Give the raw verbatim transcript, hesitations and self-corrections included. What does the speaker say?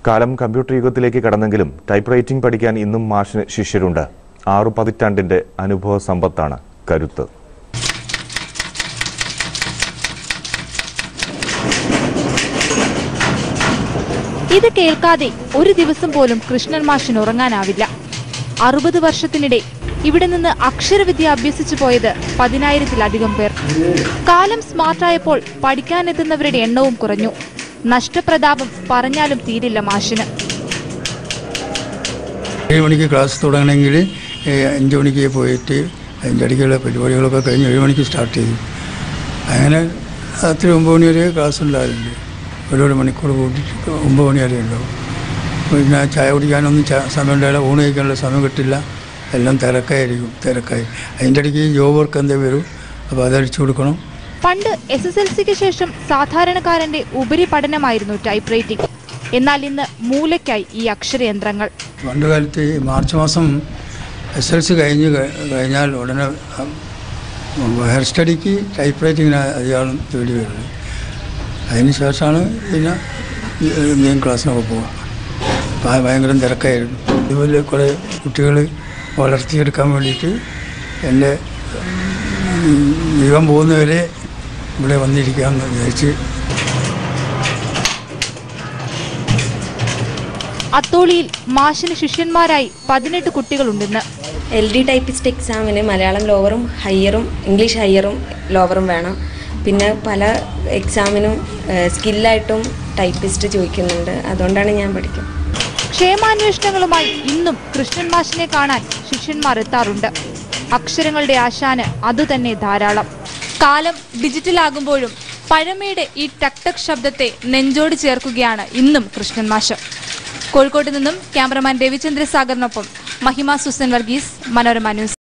കാലം കമ്പ്യൂട്ടർ യുഗത്തിലേക്ക് കടന്നെങ്കിലും ടൈപ്പ് റൈറ്റിംഗ് പഠിക്കാൻ ഇന്നും മാഷിന് ശിഷ്യരുണ്ട്. ആറു പതിറ്റാണ്ടിന്റെ അനുഭവ സമ്പത്താണ് കരുത്ത്. ഇത് കേൾക്കാതെ ഒരു ദിവസം പോലും കൃഷ്ണൻ മാഷിന് ഉറങ്ങാനാവില്ല. അറുപത് വർഷത്തിനിടെ ഇവിടെ നിന്ന് അക്ഷരവിദ്യ അഭ്യസിച്ചു പോയത് പതിനായിരത്തിലധികം പേർ. കാലം സ്മാർട്ടായപ്പോൾ പഠിക്കാനെത്തുന്നവരുടെ എണ്ണവും കുറഞ്ഞു. നഷ്ടപ്രതാപം പറഞ്ഞാലും തീരില്ല മാഷിന്. ഏഴ് മണിക്ക് ക്ലാസ് തുടങ്ങണമെങ്കിൽ അഞ്ച് മണിക്ക് പോയിട്ട് അതിൻ്റെ ഇടയ്ക്കുള്ള പരിപാടികളൊക്കെ കഴിഞ്ഞ് ഏഴ് മണിക്ക് സ്റ്റാർട്ട് ചെയ്യും. അങ്ങനെ രാത്രി ഒമ്പത് മണി വരെ ക്ലാസ് ഉണ്ടാവില്ല. ഒരു മണിക്കൂർ കൂട്ടിയിട്ട് ഒമ്പത് മണി വരെ ഉണ്ടാവും. പിന്നെ ചായ കുടിക്കാനൊന്നും സമയം ഉണ്ടാവില്ല, ഊണ് കഴിക്കാനുള്ള സമയം കിട്ടില്ല. എല്ലാം തിരക്കായിരിക്കും തിരക്കായി അതിൻ്റെ ഇടയ്ക്ക് ജോബ് വർക്ക് എന്താ വരും, അപ്പോൾ അതടിച്ചു കൊടുക്കണം. പണ്ട് എസ് എസ് എൽ സിക്ക് ശേഷം സാധാരണക്കാരന്റെ ഉപരിപഠനമായിരുന്നു ടൈപ്പ് റൈറ്റിംഗ്. എന്നാൽ ഇന്ന് മൂലയ്ക്കായി ഈ അക്ഷരയന്ത്രങ്ങൾ. പണ്ട് കാലത്ത് മാർച്ച് മാസം എസ് എൽ സി കഴിഞ്ഞ് കഴിഞ്ഞാൽ ഉടനെ ഹയർ സ്റ്റഡിക്ക് ടൈപ്പ് റൈറ്റിങ്ങിന് അധികം തേടി വരുന്നത്. അതിന് ശേഷമാണ് പിന്നെ മെയിൻ ക്ലാസ്സിനൊക്കെ പോവുക. ഭയങ്കര തിരക്കായിരുന്നു. ഇതുപോലെ കുറേ കുട്ടികൾ വളർത്തിയെടുക്കാൻ വേണ്ടിയിട്ട് എൻ്റെ ജീവൻ പോകുന്നവരെ ഇവിടെ വന്നിരിക്കാമെന്ന് വിചാരിച്ച്. അത്തോളിയിൽ മാഷിന് ശിഷ്യന്മാരായി പതിനെട്ട് കുട്ടികളുണ്ടെന്ന്. എൽ ഡി ടൈപ്പിസ്റ്റ് എക്സാമിന് മലയാളം ലോവറും ഹയറും ഇംഗ്ലീഷ് ഹയറും ലോവറും വേണം. പിന്നെ പല എക്സാമിനും സ്കില്ലായിട്ടും ടൈപ്പിസ്റ്റ് ചോദിക്കുന്നുണ്ട്. അതുകൊണ്ടാണ് ഞാൻ പഠിക്കുന്നത്. ക്ഷേമാന്വേഷണങ്ങളുമായി ഇന്നും കൃഷ്ണൻ മാഷിനെ കാണാൻ ശിഷ്യന്മാർ എത്താറുണ്ട്. അക്ഷരങ്ങളുടെ ആശാന് അതുതന്നെ ധാരാളം. കാലം ഡിജിറ്റൽ ആകുമ്പോഴും പഴമയുടെ ഈ ടക് ടക് ശബ്ദത്തെ നെഞ്ചോട് ചേർക്കുകയാണ് ഇന്നും കൃഷ്ണൻ മാഷ്. കോഴിക്കോട്ട് നിന്നും ക്യാമറമാൻ രവിചന്ദ്ര സാഗറിനൊപ്പം മഹിമ സുസൻ വർഗീസ്, മനോരമ ന്യൂസ്.